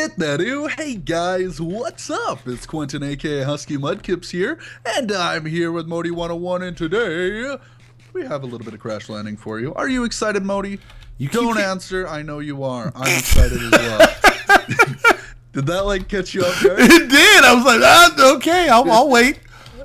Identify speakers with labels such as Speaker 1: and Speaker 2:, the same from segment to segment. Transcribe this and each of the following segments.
Speaker 1: Hey guys, what's up? It's Quentin aka Husky Mudkips here, and I'm here with Modi 101, and today we have a little bit of Crash Landing for you. Are you excited, Modi?
Speaker 2: You
Speaker 1: don't answer. I know you are. I'm excited as well. Did that like catch you off guard?
Speaker 2: It did. I was like, okay, I'll wait.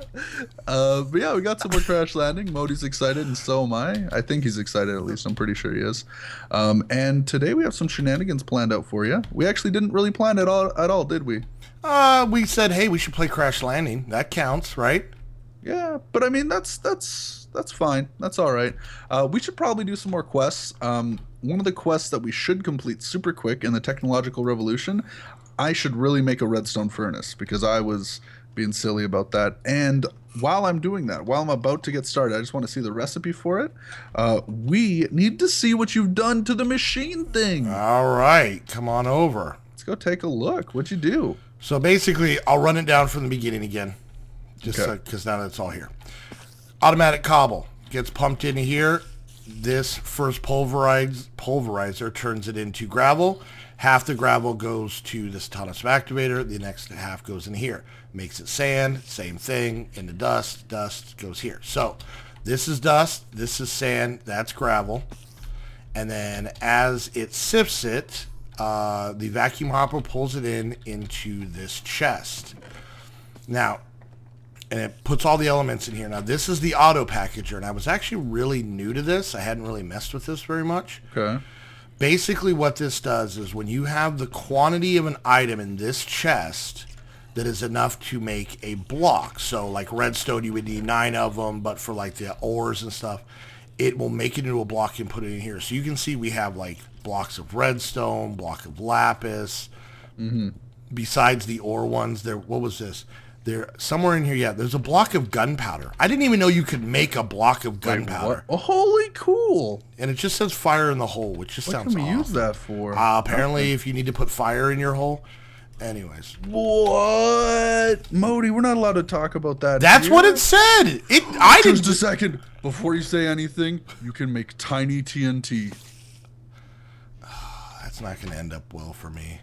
Speaker 1: But yeah, we got some more Crash Landing. Modi's excited, and so am I. I think he's excited, at least. I'm pretty sure he is. And today we have some shenanigans planned out for you. We actually didn't really plan it at all, did we?
Speaker 2: We said, hey, we should play Crash Landing. That counts, right?
Speaker 1: Yeah, but I mean, that's fine. That's all right. We should probably do some more quests. One of the quests that we should complete super quick in the technological revolution, I should really make a redstone furnace because I was being silly about that. And while I'm doing that, while I'm about to get started, I just want to see the recipe for it. We need to see what you've done to the machine thing.
Speaker 2: All right, come on over.
Speaker 1: Let's go take a look. What'd you do?
Speaker 2: So basically, I'll run it down from the beginning again, just
Speaker 1: Okay.
Speaker 2: because now that's all here. Automatic cobble gets pumped into here. This first pulverizer turns it into gravel. Half the gravel goes to this autonomous activator. The next half goes in here. Makes it sand. Same thing. Into dust. Dust goes here. So this is dust. This is sand. That's gravel. And then as it sifts it, the vacuum hopper pulls it into this chest. Now, and it puts all the elements in here. Now, this is the auto packager, and I was actually really new to this. I hadn't really messed with this very much.
Speaker 1: Okay.
Speaker 2: Basically, what this does is when you have the quantity of an item in this chest that is enough to make a block. So, like redstone, you would need 9 of them, but for like the ores and stuff, it will make it into a block and put it in here. So you can see we have like blocks of redstone, block of lapis. Besides the ore ones, there. What was this? There somewhere in here, yeah, there's a block of gunpowder. I didn't even know you could make a block of gunpowder.
Speaker 1: Oh, holy cool.
Speaker 2: And it just says fire in the hole, which just sounds
Speaker 1: What can we use
Speaker 2: awesome.
Speaker 1: that for?
Speaker 2: Apparently, if you need to put fire in your hole. Anyways.
Speaker 1: What? Modi, we're not allowed to talk about that.
Speaker 2: That's
Speaker 1: here.
Speaker 2: what it said. I
Speaker 1: Just a
Speaker 2: didn't.
Speaker 1: second. Before you say anything, you can make tiny TNT.
Speaker 2: That's not going to end up well for me.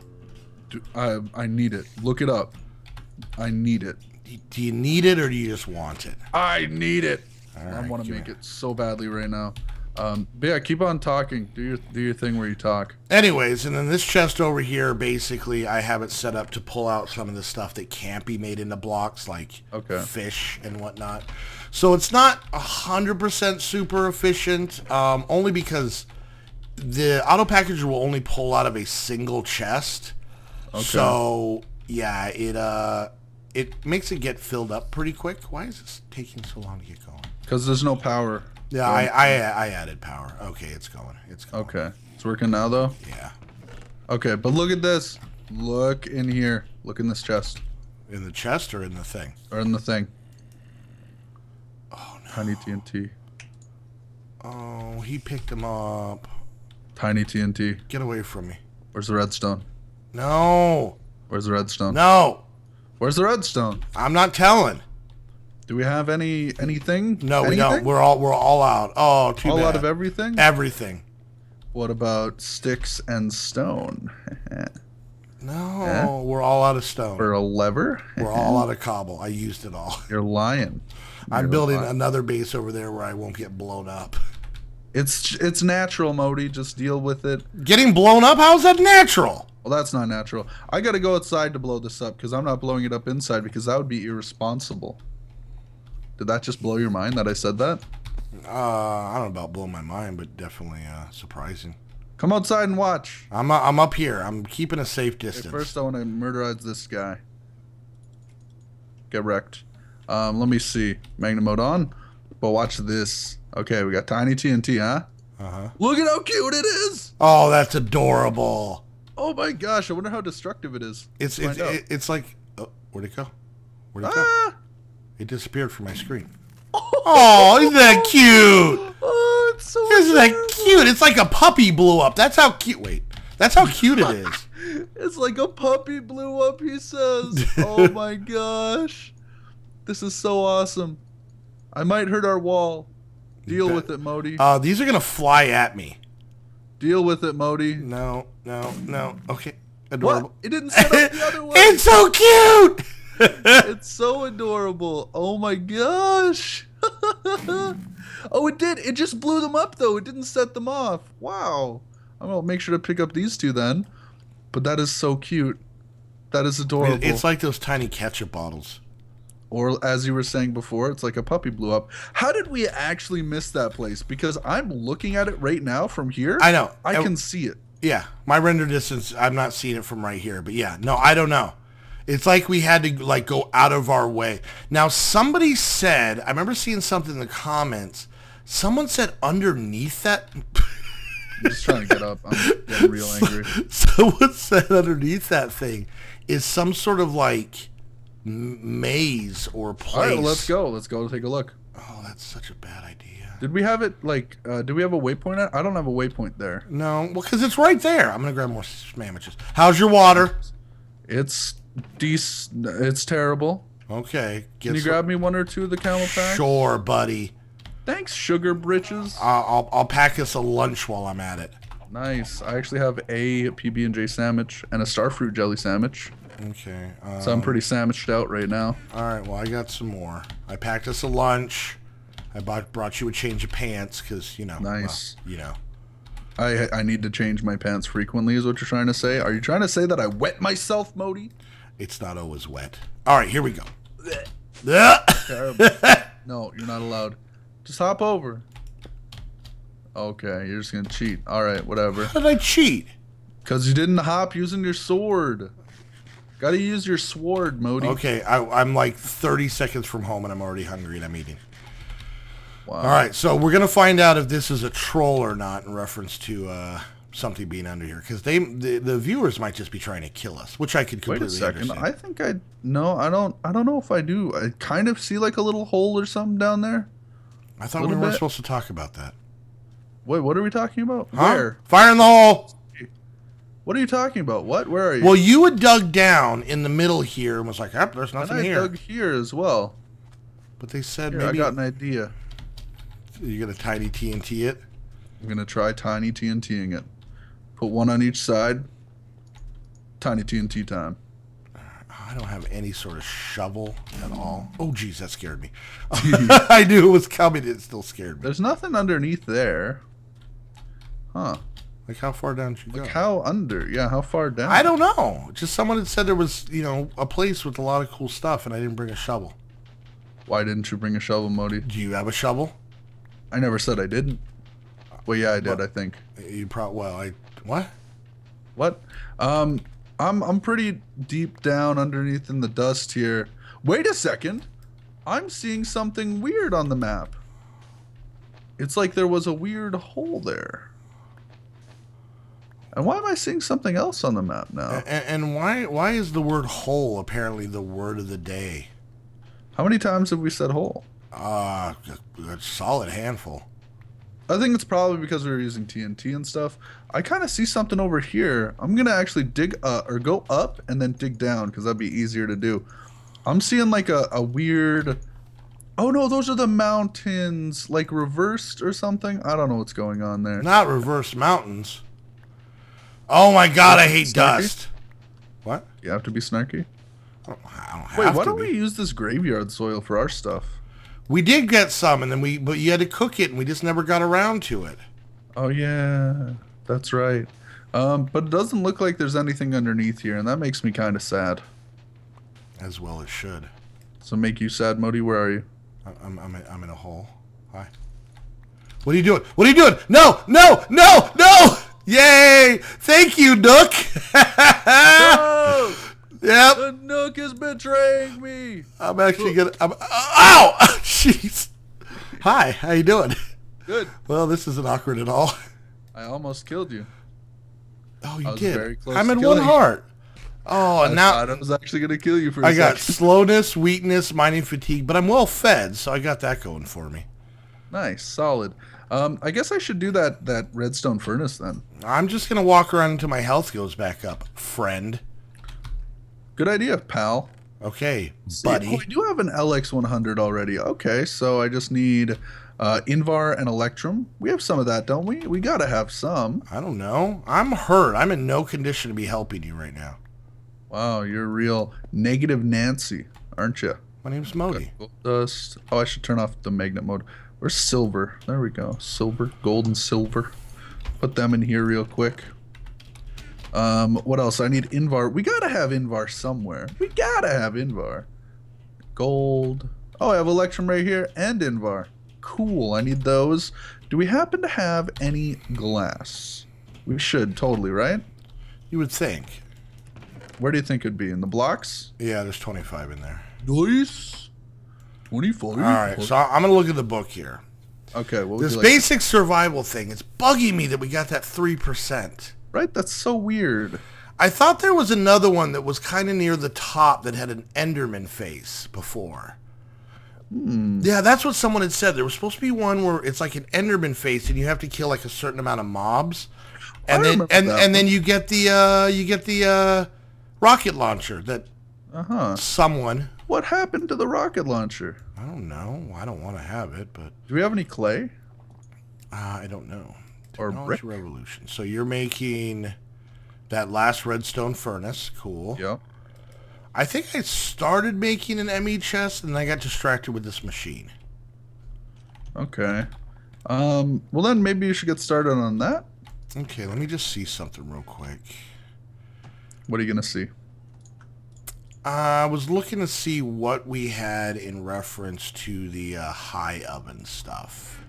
Speaker 1: I need it. Look it up. I need it.
Speaker 2: Do you need it or do you just want it?
Speaker 1: I need it.
Speaker 2: All
Speaker 1: I
Speaker 2: right,
Speaker 1: want to
Speaker 2: give
Speaker 1: make
Speaker 2: me-
Speaker 1: it so badly right now. But yeah, keep on talking. Do your thing where you talk.
Speaker 2: Anyways, and then this chest over here, basically, I have it set up to pull out some of the stuff that can't be made into blocks, like fish and whatnot. So it's not 100% super efficient, only because the auto packager will only pull out of a single chest.
Speaker 1: Okay.
Speaker 2: So yeah, it makes it get filled up pretty quick. Why is this taking so long to get going?
Speaker 1: Because there's no power.
Speaker 2: Yeah, I added power. Okay, it's going. It's going.
Speaker 1: Okay. It's working now, though?
Speaker 2: Yeah.
Speaker 1: Okay, but look at this. Look in here. Look in this chest.
Speaker 2: In the chest or in the thing?
Speaker 1: Or in the thing.
Speaker 2: Oh, no.
Speaker 1: Tiny TNT.
Speaker 2: Oh, he picked him up.
Speaker 1: Tiny TNT.
Speaker 2: Get away from me.
Speaker 1: Where's the redstone?
Speaker 2: No.
Speaker 1: Where's the redstone?
Speaker 2: No.
Speaker 1: Where's the redstone?
Speaker 2: I'm not telling.
Speaker 1: Do we have anything?
Speaker 2: No, we
Speaker 1: Anything?
Speaker 2: don't. We're all out. Oh, too
Speaker 1: All
Speaker 2: bad.
Speaker 1: out of everything?
Speaker 2: Everything.
Speaker 1: What about sticks and stone?
Speaker 2: No,
Speaker 1: Yeah?
Speaker 2: we're all out of stone.
Speaker 1: For a lever?
Speaker 2: We're all out of cobble. I used it all.
Speaker 1: You're lying.
Speaker 2: I'm
Speaker 1: You're
Speaker 2: building
Speaker 1: lying.
Speaker 2: another base over there where I won't get blown up.
Speaker 1: It's natural, Modi. Just deal with it.
Speaker 2: Getting blown up? How's that natural?
Speaker 1: Well, that's not natural. I gotta go outside to blow this up because I'm not blowing it up inside because that would be irresponsible. Did that just blow your mind that I said that?
Speaker 2: I don't know about blowing my mind, but definitely surprising.
Speaker 1: Come outside and watch.
Speaker 2: I'm up here. I'm keeping a safe distance.
Speaker 1: Okay, first, I want to murderize this guy. Get wrecked. Let me see. Magnum mode on. But watch this. Okay, we got tiny TNT, huh?
Speaker 2: Uh-huh.
Speaker 1: Look at how cute it is.
Speaker 2: Oh, that's adorable.
Speaker 1: Oh my gosh, I wonder how destructive it is.
Speaker 2: It's like, oh, where'd it go? Where'd it go?
Speaker 1: Ah!
Speaker 2: It disappeared from my screen. Oh, isn't that cute?
Speaker 1: Oh, it's so
Speaker 2: Isn't that
Speaker 1: adorable.
Speaker 2: cute? It's like a puppy blew up. That's how cute. Wait, that's how cute it is.
Speaker 1: It's like a puppy blew up, he says. Oh my gosh. This is so awesome. I might hurt our wall. Deal with it, Modi.
Speaker 2: These are gonna fly at me.
Speaker 1: Deal with it, Modi.
Speaker 2: No. Okay. Adorable.
Speaker 1: What? It didn't set up the other one.
Speaker 2: It's so cute.
Speaker 1: It's so adorable. Oh my gosh. Oh, it did. It just blew them up, though. It didn't set them off. Wow. I'm going to make sure to pick up these two then. But that is so cute. That is adorable.
Speaker 2: It's like those tiny ketchup bottles.
Speaker 1: Or as you were saying before, it's like a puppy blew up. How did we actually miss that place? Because I'm looking at it right now from here.
Speaker 2: I know.
Speaker 1: I can see it.
Speaker 2: Yeah. My render distance, I'm not seeing it from right here. But yeah, no, I don't know. It's like we had to like go out of our way. Now, somebody said, I remember seeing something in the comments. Someone said underneath that.
Speaker 1: I'm just trying to get up. I'm getting real angry.
Speaker 2: Someone said underneath that thing is some sort of like maze or place.
Speaker 1: All right, well, let's go. Let's go take a look.
Speaker 2: Oh, that's such a bad idea.
Speaker 1: Did we have it like? Do we have a waypoint? I don't have a waypoint there.
Speaker 2: No, well, because it's right there. I'm gonna grab more sandwiches. How's your water?
Speaker 1: It's decent. It's terrible.
Speaker 2: Okay.
Speaker 1: Can you grab me one or two of the camel packs?
Speaker 2: Sure, buddy.
Speaker 1: Thanks, sugar britches.
Speaker 2: I'll pack us a lunch while I'm at it.
Speaker 1: Nice. I actually have a PB&J sandwich and a starfruit jelly sandwich.
Speaker 2: Okay.
Speaker 1: So I'm pretty sandwiched out right now.
Speaker 2: All right. Well, I got some more. I packed us a lunch. I brought you a change of pants because, you know.
Speaker 1: Nice.
Speaker 2: Well, you know.
Speaker 1: I need to change my pants frequently is what you're trying to say. Are you trying to say that I wet myself, Modi?
Speaker 2: It's not always wet. All right. Here we go.
Speaker 1: Terrible. No, you're not allowed. Just hop over. Okay, you're just going to cheat. All right, whatever.
Speaker 2: How did I cheat?
Speaker 1: Because you didn't hop using your sword. Got to use your sword, Modi.
Speaker 2: Okay, I'm like 30 seconds from home and I'm already hungry and I'm eating.
Speaker 1: Wow.
Speaker 2: All right, so we're going to find out if this is a troll or not in reference to something being under here. Because the viewers might just be trying to kill us, which I could completely
Speaker 1: Wait a second.
Speaker 2: understand.
Speaker 1: I think I don't know if I do. I kind of see like a little hole or something down there.
Speaker 2: I thought we weren't supposed to talk about that.
Speaker 1: Wait, what are we talking about?
Speaker 2: Huh?
Speaker 1: Where?
Speaker 2: Fire in the hole!
Speaker 1: What are you talking about? What? Where are you?
Speaker 2: Well, you had dug down in the middle here and was like, oh, there's nothing
Speaker 1: and I
Speaker 2: here.
Speaker 1: dug here as well.
Speaker 2: But they said
Speaker 1: Here,
Speaker 2: maybe...
Speaker 1: I got an idea.
Speaker 2: You're going to tiny TNT it?
Speaker 1: I'm going to try tiny TNTing it. Put one on each side. Tiny TNT time.
Speaker 2: I don't have any sort of shovel at all. Oh, geez, that scared me. I knew it was coming. It still scared me.
Speaker 1: There's nothing underneath there. Huh.
Speaker 2: Like, how far down did you go?
Speaker 1: Like how under? Yeah, how far down?
Speaker 2: I don't know. Just someone had said there was, you know, a place with a lot of cool stuff, and I didn't bring a shovel.
Speaker 1: Why didn't you bring a shovel, Modi?
Speaker 2: Do you have a shovel?
Speaker 1: I never said I didn't. Well, yeah, I did, I think.
Speaker 2: You probably... Well, What?
Speaker 1: What? I'm pretty deep down underneath in the dust here. Wait a second. I'm seeing something weird on the map. It's like there was a weird hole there. And why am I seeing something else on the map now?
Speaker 2: And why is the word hole apparently the word of the day?
Speaker 1: How many times have we said hole?
Speaker 2: A solid handful.
Speaker 1: I think it's probably because we were using TNT and stuff. I kind of see something over here. I'm going to actually dig or go up and then dig down because that'd be easier to do. I'm seeing like a weird... Oh no, those are the mountains, like reversed or something. I don't know what's going on there.
Speaker 2: Not reverse mountains. Oh my god, I hate
Speaker 1: Snarky?
Speaker 2: dust. What?
Speaker 1: You have to be snarky.
Speaker 2: I don't have
Speaker 1: Wait, why
Speaker 2: to
Speaker 1: don't
Speaker 2: be.
Speaker 1: we use this graveyard soil for our stuff?
Speaker 2: We did get some, and then but you had to cook it, and we just never got around to it.
Speaker 1: Oh yeah, that's right. But it doesn't look like there's anything underneath here, and that makes me kind of sad.
Speaker 2: As well it should.
Speaker 1: So make you sad, Modi? Where are you?
Speaker 2: I'm in a hole. Hi. What are you doing? What are you doing? No! No! No! No! Yay! Thank you, Nook!
Speaker 1: No!
Speaker 2: Yep.
Speaker 1: The Nook is betraying me.
Speaker 2: I'm actually gonna... ow! Jeez. Hi, how you doing?
Speaker 1: Good.
Speaker 2: Well, this isn't awkward at all.
Speaker 1: I almost killed you.
Speaker 2: Oh,
Speaker 1: I
Speaker 2: you
Speaker 1: was
Speaker 2: did.
Speaker 1: very close
Speaker 2: I'm
Speaker 1: to
Speaker 2: in one
Speaker 1: killing you.
Speaker 2: heart. Oh, and
Speaker 1: I
Speaker 2: now...
Speaker 1: thought I was actually going to kill you for a
Speaker 2: I got
Speaker 1: second.
Speaker 2: slowness, weakness, mining fatigue, but I'm well fed, so I got that going for me.
Speaker 1: Nice, solid. I guess I should do that redstone furnace then.
Speaker 2: I'm just going to walk around until my health goes back up, friend.
Speaker 1: Good idea, pal.
Speaker 2: Okay,
Speaker 1: See,
Speaker 2: buddy.
Speaker 1: oh, I do have an LX100 already. Okay, so I just need Invar and Electrum. We have some of that, don't we? We gotta have some.
Speaker 2: I don't know. I'm hurt. I'm in no condition to be helping you right now.
Speaker 1: Wow, you're real negative Nancy, aren't you?
Speaker 2: My name's Modi.
Speaker 1: Gold dust. Oh, I should turn off the magnet mode. Where's silver? There we go. Silver, gold, and silver. Put them in here real quick. What else? I need Invar. We gotta have Invar somewhere. We gotta have Invar. Gold. Oh, I have Electrum right here and Invar. Cool. I need those. Do we happen to have any glass? We should, totally, right?
Speaker 2: You would think.
Speaker 1: Where do you think it'd be? In the blocks?
Speaker 2: Yeah, there's 25 in there.
Speaker 1: Nice. 25.
Speaker 2: All right, so I'm going to look at the book here.
Speaker 1: Okay, what would
Speaker 2: This
Speaker 1: you like?
Speaker 2: basic survival thing, it's bugging me that we got that 3%.
Speaker 1: Right? That's so weird.
Speaker 2: I thought there was another one that was kind of near the top that had an Enderman face before. Yeah, that's what someone had said. There was supposed to be one where it's like an Enderman face and you have to kill like a certain amount of mobs. And then and then you get the rocket launcher that someone.
Speaker 1: What happened to the rocket launcher?
Speaker 2: I don't know. I don't want to have it, but
Speaker 1: Do we have any clay?
Speaker 2: I don't know.
Speaker 1: Or
Speaker 2: Technology
Speaker 1: brick?
Speaker 2: Revolution. So you're making that last redstone furnace. Cool.
Speaker 1: Yep.
Speaker 2: I think I started making an ME chest and I got distracted with this machine.
Speaker 1: Okay. Well then maybe you should get started on that.
Speaker 2: Okay, let me just see something real quick.
Speaker 1: What are you gonna see?
Speaker 2: I was looking to see what we had in reference to the high oven stuff.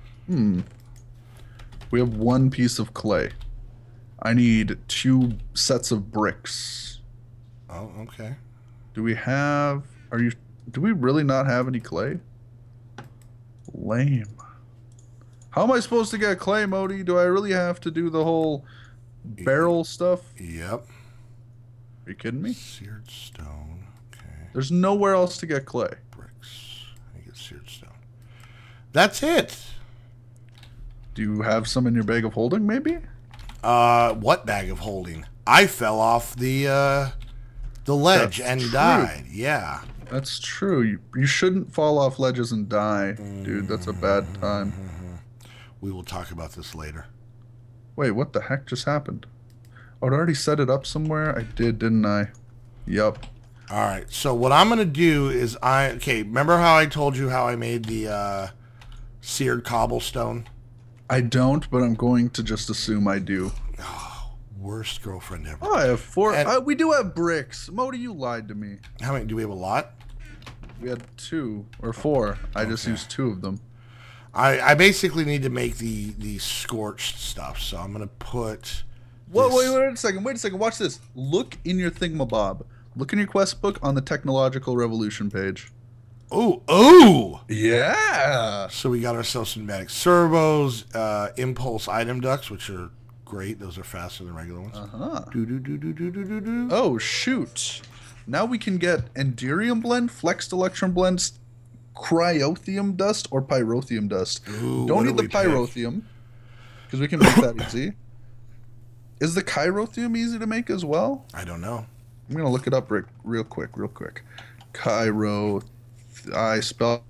Speaker 1: We have one piece of clay. I need 2 sets of bricks.
Speaker 2: Oh, okay.
Speaker 1: Do we have... Do we really not have any clay? Lame. How am I supposed to get clay, Modi? Do I really have to do the whole barrel stuff?
Speaker 2: Yep.
Speaker 1: Are you kidding me?
Speaker 2: Seared stone. Okay.
Speaker 1: There's nowhere else to get clay.
Speaker 2: Bricks. I get seared stone. That's it.
Speaker 1: Do you have some in your bag of holding, maybe?
Speaker 2: What bag of holding? I fell off the ledge
Speaker 1: That's
Speaker 2: and
Speaker 1: true.
Speaker 2: died. Yeah.
Speaker 1: That's true. You shouldn't fall off ledges and die, dude. That's a bad time.
Speaker 2: We will talk about this later.
Speaker 1: Wait, what the heck just happened? Oh, I already set it up somewhere? I did, didn't I? Yup.
Speaker 2: All right. So what I'm going to do is remember how I told you how I made the seared cobblestone?
Speaker 1: I don't, but I'm going to just assume I do.
Speaker 2: Worst girlfriend ever.
Speaker 1: Oh, I have 4.
Speaker 2: And-
Speaker 1: We do have bricks. Modi, you lied to me.
Speaker 2: How many? Do we have a lot?
Speaker 1: We had 2 or 4. I just used 2 of them.
Speaker 2: I basically need to make the scorched stuff, so I'm going to put...
Speaker 1: Wait
Speaker 2: this-
Speaker 1: a second. Wait a second. Watch this. Look in your thingamabob. Look in your quest book on the Technological Revolution page.
Speaker 2: Ooh!
Speaker 1: Yeah.
Speaker 2: So we got ourselves some pneumatic servos, impulse item ducts, which are great. Those are faster than regular ones. Do.
Speaker 1: Oh, shoot. Now we can get Enderium Blend, Flexed Electrum Blend, Cryothium Dust, or Pyrotheum Dust.
Speaker 2: Ooh,
Speaker 1: Don't
Speaker 2: what
Speaker 1: need
Speaker 2: do
Speaker 1: the
Speaker 2: we pick?
Speaker 1: Pyrotheum, because we can make that easy. Is the Chirothium easy to make as well?
Speaker 2: I don't know.
Speaker 1: I'm going to look it up real quick. Chiro... I spelled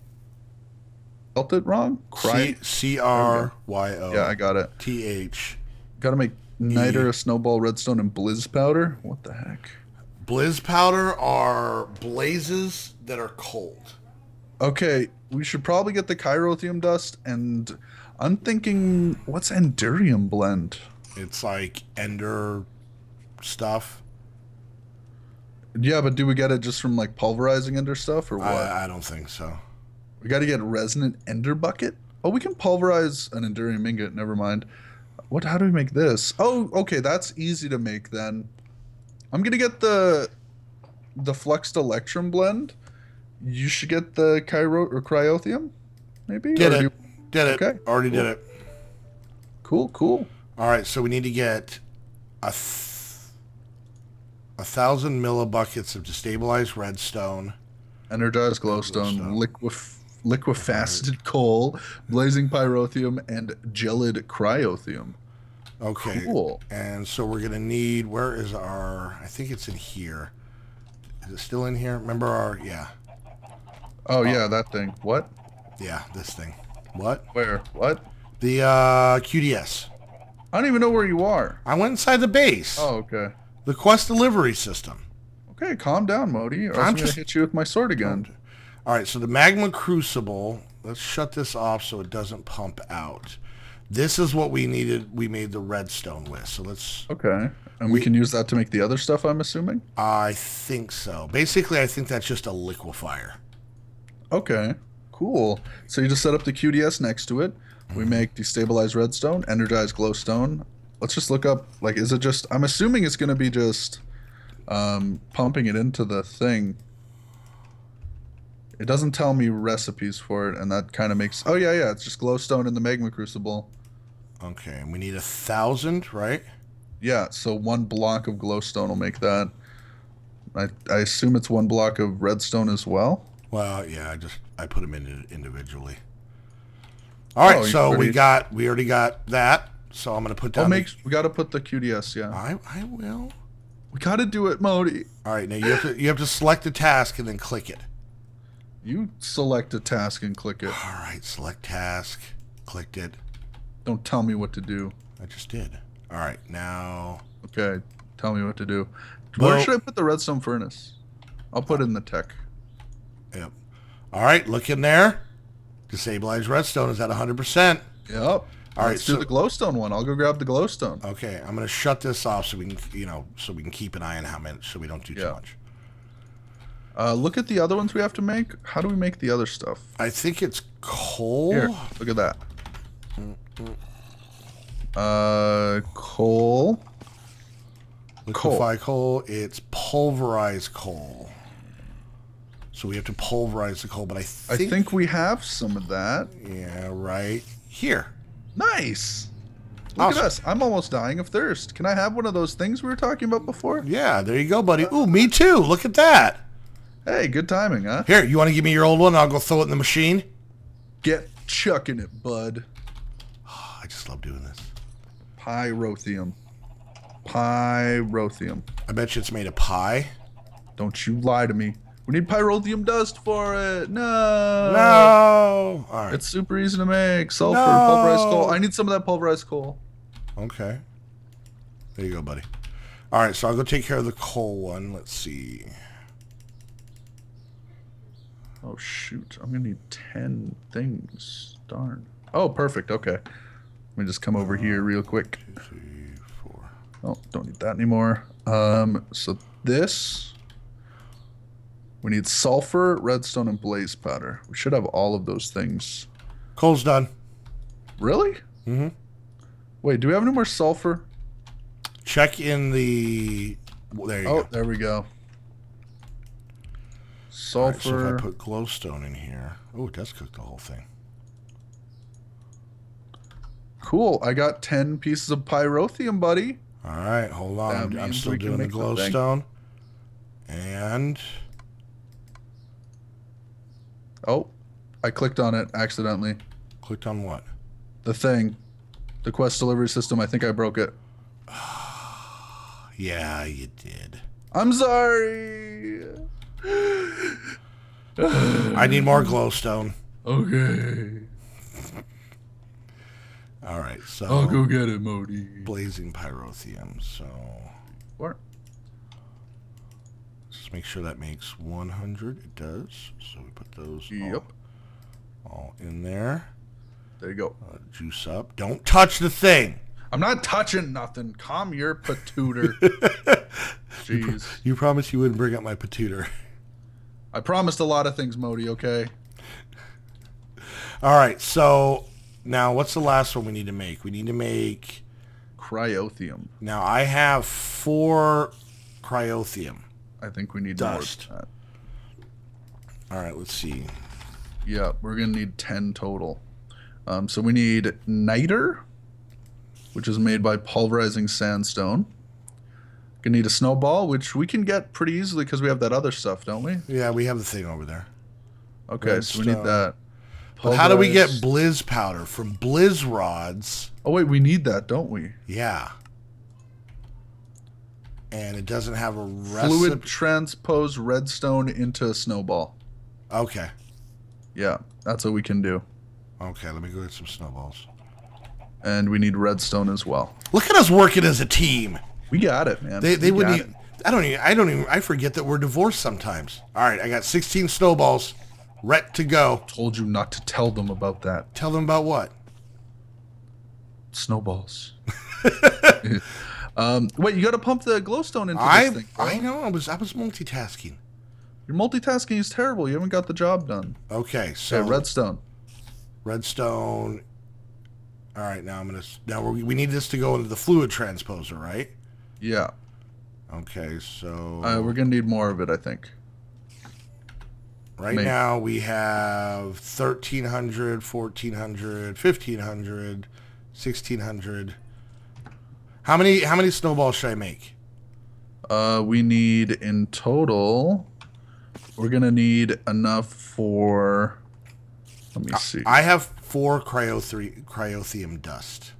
Speaker 1: it wrong?
Speaker 2: C-R-Y-O.
Speaker 1: Yeah, I got it.
Speaker 2: T-H.
Speaker 1: Gotta make Niter, a Snowball, Redstone, and Blizz Powder? What the heck?
Speaker 2: Blizz powder are blazes that are cold.
Speaker 1: Okay, we should probably get the Chirothium Dust, and I'm thinking, what's Enderium Blend?
Speaker 2: It's like ender stuff.
Speaker 1: Yeah, but do we get it just from, like, pulverizing Ender stuff, or what?
Speaker 2: I don't think so.
Speaker 1: We gotta get Resonant Ender Bucket? Oh, we can pulverize an Enderium Ingot, never mind. How do we make this? Oh, okay, that's easy to make then. I'm gonna get the Fluxed Electrum Blend. You should get the Cryothium, maybe?
Speaker 2: Did
Speaker 1: Or
Speaker 2: it. Did it.
Speaker 1: Okay,
Speaker 2: Already
Speaker 1: cool.
Speaker 2: did it.
Speaker 1: Cool.
Speaker 2: All right, so we need to get 1,000 millibuckets of destabilized redstone.
Speaker 1: Energized glowstone, liquefaceted coal, blazing pyrotheum, and gelid cryothium.
Speaker 2: Okay.
Speaker 1: Cool.
Speaker 2: And so we're gonna need. Where is our? I think it's in here. Is it still in here? Remember our? Yeah.
Speaker 1: Oh yeah, that thing. What?
Speaker 2: Yeah, this thing. What?
Speaker 1: Where? What?
Speaker 2: The QDS.
Speaker 1: I don't even know where you are.
Speaker 2: I went inside the base.
Speaker 1: Oh, okay.
Speaker 2: The quest delivery system.
Speaker 1: Okay, calm down, Modi, or else I'm going to hit you with my sword again.
Speaker 2: All right, so the magma crucible. Let's shut this off so it doesn't pump out. This is what we needed. We made the redstone with. So let's.
Speaker 1: Okay, and we can use that to make the other stuff, I'm assuming?
Speaker 2: I think so. Basically, I think that's just a liquefier.
Speaker 1: Okay, cool. So you just set up the QDS next to it. We make destabilized redstone, energized glowstone. Let's just look up, like, is it just, I'm assuming it's going to be just pumping it into the thing. It doesn't tell me recipes for it, and that kind of makes, oh yeah, it's just glowstone in the magma crucible.
Speaker 2: Okay, and we need 1,000, right?
Speaker 1: Yeah, so 1 block of glowstone will make that. I assume it's 1 block of redstone as well?
Speaker 2: Well, yeah, I put them in individually. All right, so we already got that. So I'm gonna put down.
Speaker 1: We gotta put the QDS. Yeah.
Speaker 2: I will.
Speaker 1: We gotta do it, Modi.
Speaker 2: All right, now you have to select the task and then click it.
Speaker 1: You select a task and click it.
Speaker 2: All right, select task, clicked it.
Speaker 1: Don't tell me what to do.
Speaker 2: I just did. All right, now.
Speaker 1: Okay, tell me what to do. Where should I put the redstone furnace? I'll put it in the tech.
Speaker 2: Yep. All right, look in there. Destabilized redstone is at 100%.
Speaker 1: Yep. All
Speaker 2: right,
Speaker 1: let's do the glowstone one. I'll go grab the glowstone.
Speaker 2: Okay, I'm gonna shut this off so we can, so we can keep an eye on how much, so we don't do too much.
Speaker 1: Look at the other ones we have to make. How do we make the other stuff?
Speaker 2: I think it's coal.
Speaker 1: Here, look at that. Coal.
Speaker 2: Liquefy coal. It's pulverized coal. So we have to pulverize the coal, but I think
Speaker 1: we have some of that.
Speaker 2: Yeah, right here.
Speaker 1: Nice. Look at us. I'm almost dying of thirst. Can I have one of those things we were talking about before?
Speaker 2: Yeah, there you go, buddy. Ooh, me too. Look at that.
Speaker 1: Hey, good timing, huh?
Speaker 2: Here, you want to give me your old one? I'll go throw it in the machine.
Speaker 1: Get chucking it, bud.
Speaker 2: Oh, I just love doing this.
Speaker 1: Pyrotheum. Pyrotheum.
Speaker 2: I bet you it's made of pie.
Speaker 1: Don't you lie to me. We need pyrotheum dust for it. No.
Speaker 2: No. All right.
Speaker 1: It's super easy to make. Sulfur, pulverized coal. I need some of that pulverized coal.
Speaker 2: Okay. There you go, buddy. All right, so I'll go take care of the coal one. Let's see.
Speaker 1: Oh, shoot. I'm going to need 10 things. Darn. Oh, perfect. Okay. Let me just come over here real quick.
Speaker 2: 2, 3, 4.
Speaker 1: Oh, don't need that anymore. So this... We need sulfur, redstone, and blaze powder. We should have all of those things.
Speaker 2: Coal's done.
Speaker 1: Really?
Speaker 2: Mm-hmm.
Speaker 1: Wait, do we have any more sulfur?
Speaker 2: Check in the... There you go.
Speaker 1: Oh, there we go. Sulfur.
Speaker 2: Right, so if I put glowstone in here... Oh, it does cook the whole thing.
Speaker 1: Cool. I got 10 pieces of pyrotheum, buddy.
Speaker 2: All right, hold on. I'm still doing the glowstone. And...
Speaker 1: Oh, I clicked on it accidentally.
Speaker 2: Clicked on what?
Speaker 1: The thing. The quest delivery system. I think I broke it.
Speaker 2: Yeah, you did.
Speaker 1: I'm sorry.
Speaker 2: I need more glowstone.
Speaker 1: Okay.
Speaker 2: All right, so...
Speaker 1: I'll go get it, Modi.
Speaker 2: Blazing pyrotheum, so...
Speaker 1: What?
Speaker 2: Just make sure that makes 100. It does. So we put those all in there.
Speaker 1: There you go.
Speaker 2: Juice up. Don't touch the thing.
Speaker 1: I'm not touching nothing. Calm your patooter. Jeez.
Speaker 2: You promised you wouldn't bring up my patooter.
Speaker 1: I promised a lot of things, Modi, okay?
Speaker 2: All right, so now what's the last one we need to make? We need to make...
Speaker 1: Cryotheum.
Speaker 2: Now, I have 4 cryotheum.
Speaker 1: I think we need
Speaker 2: dust.
Speaker 1: More than
Speaker 2: that. All right, let's see.
Speaker 1: Yeah, we're going to need 10 total. So we need niter, which is made by pulverizing sandstone. Gonna need a snowball, which we can get pretty easily because we have that other stuff, don't we?
Speaker 2: Yeah, we have the thing over there.
Speaker 1: Okay, so we need that.
Speaker 2: But how do we get blizz powder from blizz rods?
Speaker 1: Oh wait, we need that, don't we?
Speaker 2: Yeah. And it doesn't have a recipe.
Speaker 1: Fluid transpose redstone into a snowball.
Speaker 2: Okay.
Speaker 1: Yeah, that's what we can do.
Speaker 2: Okay, let me go get some snowballs.
Speaker 1: And we need redstone as well.
Speaker 2: Look at us working as a team.
Speaker 1: We got it, man.
Speaker 2: They
Speaker 1: We
Speaker 2: wouldn't
Speaker 1: got
Speaker 2: even, I forget that we're divorced sometimes. All right, I got 16 snowballs. Ready to go.
Speaker 1: Told you not to tell them about that.
Speaker 2: Tell them about what?
Speaker 1: Snowballs. Wait, you got to pump the glowstone into this thing. Bro.
Speaker 2: I know. I was multitasking.
Speaker 1: Your multitasking is terrible. You haven't got the job done.
Speaker 2: Okay, so
Speaker 1: Okay, redstone.
Speaker 2: Redstone. All right, now we need this to go into the fluid transposer, right?
Speaker 1: Yeah.
Speaker 2: Okay, so
Speaker 1: We're gonna need more of it, I think.
Speaker 2: right now we have 1,300, 1,400, 1,500, 1,600. How many snowballs should I make?
Speaker 1: We need in total. We're gonna need enough for. Let me see.
Speaker 2: I have 4 cryothium dust.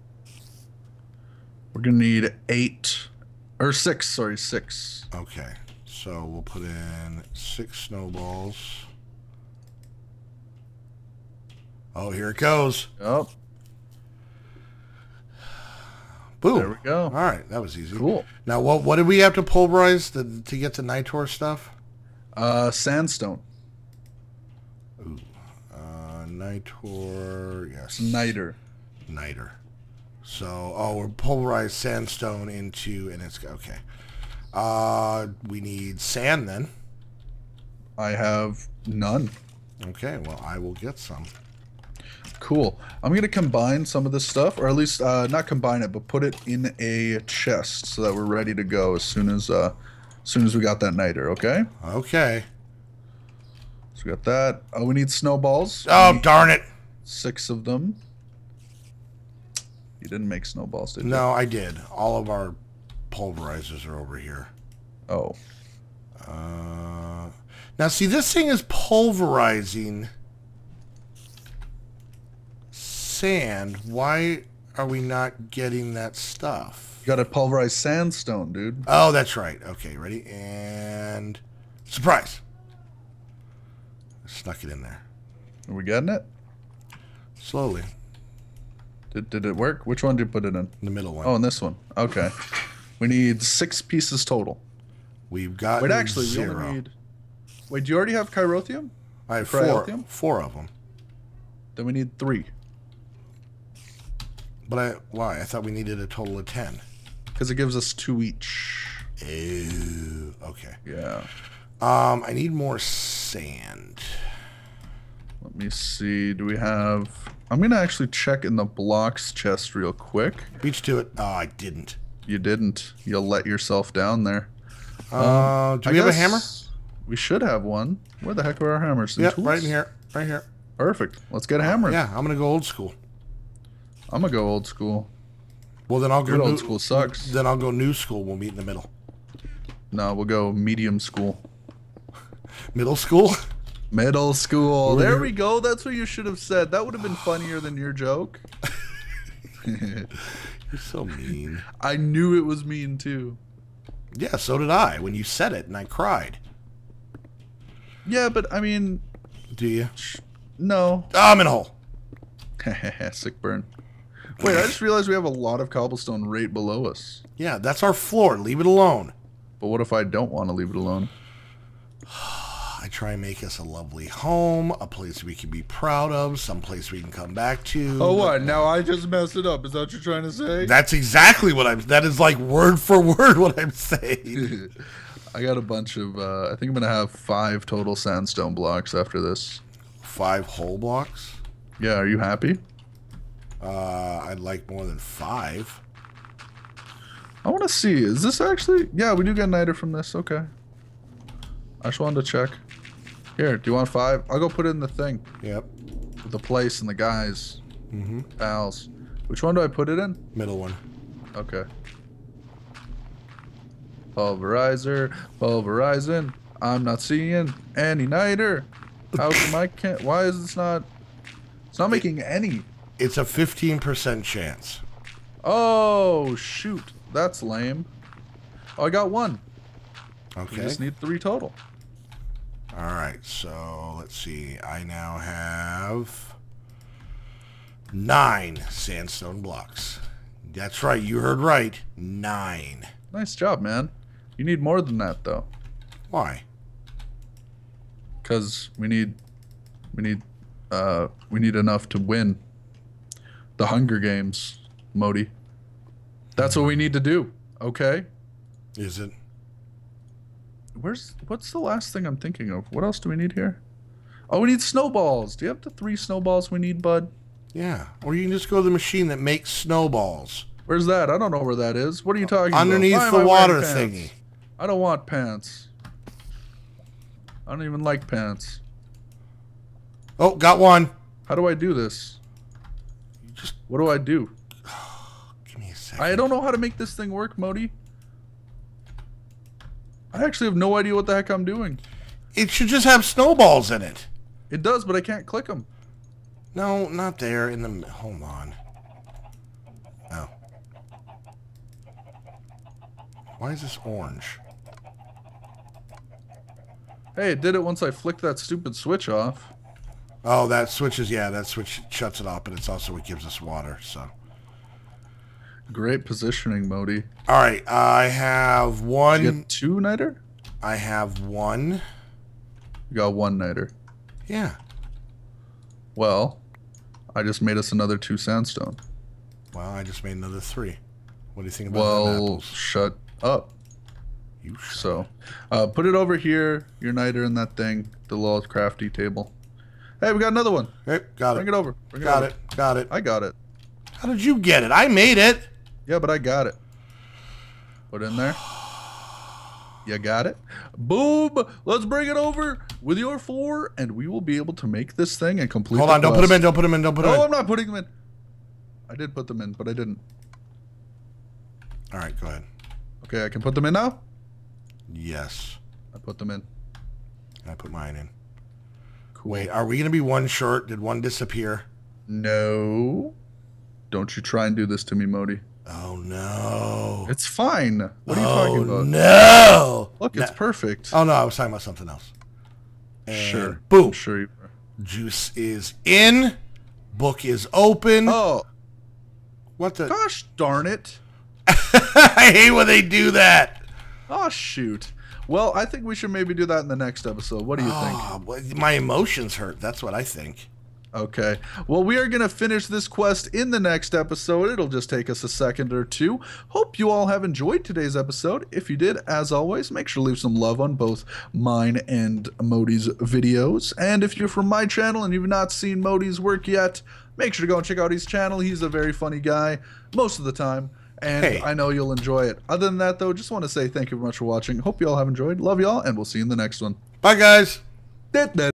Speaker 1: We're gonna need 8 or 6. Sorry, 6.
Speaker 2: Okay, so we'll put in 6 snowballs. Oh, here it goes.
Speaker 1: Oh,
Speaker 2: Boom.
Speaker 1: there we go.
Speaker 2: All right, that was easy.
Speaker 1: Cool.
Speaker 2: Now, what did we have to pulverize to get the Nitor stuff?
Speaker 1: Sandstone.
Speaker 2: Ooh. Nitor, yes.
Speaker 1: Niter.
Speaker 2: Niter. So, we're pulverized sandstone into, and it's, okay. We need sand then.
Speaker 1: I have none.
Speaker 2: Okay, well, I will get some.
Speaker 1: Cool. I'm gonna combine some of this stuff, or at least not combine it, but put it in a chest so that we're ready to go as soon as we got that niter. Okay.
Speaker 2: Okay.
Speaker 1: So we got that. Oh, we need snowballs.
Speaker 2: Oh, darn it.
Speaker 1: 6 of them. You didn't make snowballs, did you?
Speaker 2: No, I did. All of our pulverizers are over here.
Speaker 1: Oh.
Speaker 2: Now, see, this thing is pulverizing sand. Why are we not getting that stuff?
Speaker 1: You gotta pulverize sandstone, dude.
Speaker 2: Oh, that's right. Okay, ready? And surprise. Snuck it in there.
Speaker 1: Are we getting it?
Speaker 2: Slowly.
Speaker 1: Did it work? Which one did you put it in?
Speaker 2: The middle one.
Speaker 1: Oh, in this one. Okay. We need 6 pieces total.
Speaker 2: We've got
Speaker 1: Wait, actually,
Speaker 2: 0.
Speaker 1: we only need... Wait, do you already have chirothium?
Speaker 2: I have
Speaker 1: Cryothium?
Speaker 2: 4 of them.
Speaker 1: Then we need 3.
Speaker 2: But why? I thought we needed a total of 10.
Speaker 1: Because it gives us 2 each.
Speaker 2: Ew. Okay.
Speaker 1: Yeah.
Speaker 2: I need more sand.
Speaker 1: Let me see. Do we have... I'm going to actually check in the blocks chest real quick.
Speaker 2: Beach to it. Oh, I didn't.
Speaker 1: You didn't. You'll let yourself down there.
Speaker 2: Do we have a hammer?
Speaker 1: We should have one. Where the heck are our hammers?
Speaker 2: Yep, right in here. Right here.
Speaker 1: Perfect. Let's get hammered.
Speaker 2: Yeah, I'm going to go old school.
Speaker 1: I'm going to go old school.
Speaker 2: Well, then I'll go
Speaker 1: Good old school sucks.
Speaker 2: Then I'll go new school. We'll meet in the middle.
Speaker 1: No, we'll go medium school.
Speaker 2: Middle school?
Speaker 1: Middle school. There we go. That's what you should have said. That would have been funnier than your joke.
Speaker 2: You're so mean.
Speaker 1: I knew it was mean too.
Speaker 2: Yeah, so did I when you said it, and I cried.
Speaker 1: Yeah, but I mean...
Speaker 2: Do you?
Speaker 1: No.
Speaker 2: Oh, I'm in a hole.
Speaker 1: Sick burn. Wait, I just realized we have a lot of cobblestone right below us.
Speaker 2: Yeah, that's our floor. Leave it alone.
Speaker 1: But what if I don't want to leave it alone?
Speaker 2: I try and make us a lovely home, a place we can be proud of, some place we can come back to.
Speaker 1: Oh, what? Now I just messed it up. Is that what you're trying to say?
Speaker 2: That's exactly what that is like word for word what I'm saying.
Speaker 1: I got a bunch of, I think I'm going to have 5 total sandstone blocks after this.
Speaker 2: 5 whole blocks?
Speaker 1: Yeah, are you happy?
Speaker 2: I'd like more than 5.
Speaker 1: I want to see. Is this actually... Yeah, we do get niter from this. Okay. I just wanted to check. Here, do you want 5? I'll go put it in the thing.
Speaker 2: Yep.
Speaker 1: With the place and the guys.
Speaker 2: Mm-hmm.
Speaker 1: Pals. Which one do I put it in?
Speaker 2: Middle one.
Speaker 1: Okay. Pulverizer. Pulverizing. I'm not seeing any niter. How come I can't... Why is this not... It's not making any.
Speaker 2: It's a 15% chance.
Speaker 1: Oh, shoot. That's lame. Oh, I got 1.
Speaker 2: Okay.
Speaker 1: We just need 3 total.
Speaker 2: All right, so let's see. I now have 9 sandstone blocks. That's right. You heard right. 9.
Speaker 1: Nice job, man. You need more than that, though.
Speaker 2: Why?
Speaker 1: Because we need enough to win the Hunger Games, Modi. That's what we need to do. Okay.
Speaker 2: Is it?
Speaker 1: What's the last thing I'm thinking of? What else do we need here? Oh, we need snowballs. Do you have the 3 snowballs we need, bud?
Speaker 2: Yeah. Or you can just go to the machine that makes snowballs.
Speaker 1: Where's that? I don't know where that is. What are you talking
Speaker 2: Underneath
Speaker 1: about? Underneath
Speaker 2: the water thingy.
Speaker 1: I don't want pants. I don't even like pants.
Speaker 2: Oh, got one.
Speaker 1: How do I do this? What do I do?
Speaker 2: Give me a second.
Speaker 1: I don't know how to make this thing work, Modi. I actually have no idea what the heck I'm doing.
Speaker 2: It should just have snowballs in it.
Speaker 1: It does, but I can't click them.
Speaker 2: No, not there. In the... Hold on. Oh. Why is this orange?
Speaker 1: Hey, it did it once I flicked that stupid switch off.
Speaker 2: Oh, that switches... Yeah, that switch shuts it off, but it's also what gives us water, so...
Speaker 1: Great positioning, Modi.
Speaker 2: All right, I have one...
Speaker 1: Did you get 2 niter?
Speaker 2: I have 1.
Speaker 1: You got 1 niter.
Speaker 2: Yeah.
Speaker 1: Well, I just made us another 2 sandstone.
Speaker 2: Well, I just made another 3. What do you think about them
Speaker 1: Well,
Speaker 2: apples?
Speaker 1: shut up.
Speaker 2: You
Speaker 1: So, put it over here, your niter in that thing, the little crafty table. Hey, we got another one.
Speaker 2: Hey, got
Speaker 1: Bring
Speaker 2: it.
Speaker 1: it over. Bring
Speaker 2: Got
Speaker 1: over.
Speaker 2: it. Got it.
Speaker 1: I got it.
Speaker 2: How did you get it? I made it.
Speaker 1: Yeah, but I got it. Put it in there. You got it. Boom! Let's bring it over with your 4, and we will be able to make this thing and complete.
Speaker 2: Hold on! Don't put them in! Don't put them in! Don't put them in!
Speaker 1: No, I'm not putting them in. I did put them in, but I didn't.
Speaker 2: All right, go ahead.
Speaker 1: Okay, I can put them in now.
Speaker 2: Yes.
Speaker 1: I put them in.
Speaker 2: I put mine in.
Speaker 1: Cool.
Speaker 2: Wait, are we gonna be 1 short? Did 1 disappear?
Speaker 1: No. Don't you try and do this to me, Modi.
Speaker 2: Oh no!
Speaker 1: It's fine. What are you talking about?
Speaker 2: No!
Speaker 1: Look, it's perfect.
Speaker 2: Oh no, I was talking about something else. And
Speaker 1: Sure.
Speaker 2: Boom.
Speaker 1: I'm sure you are.
Speaker 2: Juice is in. Book is open.
Speaker 1: Oh,
Speaker 2: What the?
Speaker 1: gosh darn it.
Speaker 2: I hate when they do that.
Speaker 1: Oh, shoot. Well, I think we should maybe do that in the next episode. What do you think?
Speaker 2: Oh, my emotions hurt. That's what I think.
Speaker 1: Okay. Well, we are going to finish this quest in the next episode. It'll just take us a second or 2. Hope you all have enjoyed today's episode. If you did, as always, make sure to leave some love on both mine and Modi's videos. And if you're from my channel and you've not seen Modi's work yet, make sure to go and check out his channel. He's a very funny guy most of the time. And
Speaker 2: Hey.
Speaker 1: I know you'll enjoy it. Other than that, though, just want to say thank you very much for watching. Hope you all have enjoyed. Love y'all, and we'll see you in the next one.
Speaker 2: Bye, guys.
Speaker 1: Da, da,